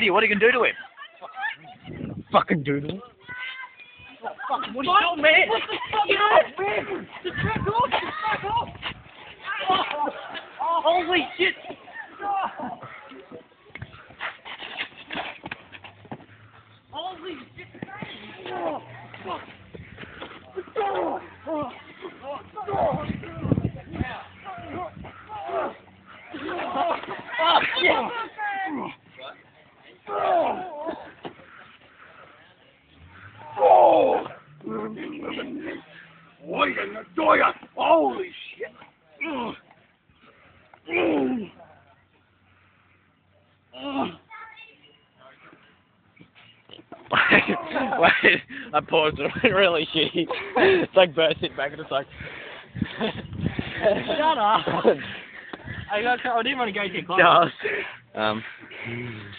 to you? What are you going to do to him? Fucking doodle. What are you doing, man? What the fuck? Get off, man! Just back off! Just back off! Oh, holy shit! Holy shit! Oh, fuck! Oh, shit! Oh! Doya! Holy shit! Wait, I paused it. Really shitty. It's like bursting back and it's like... Shut up! I didn't want to go too close.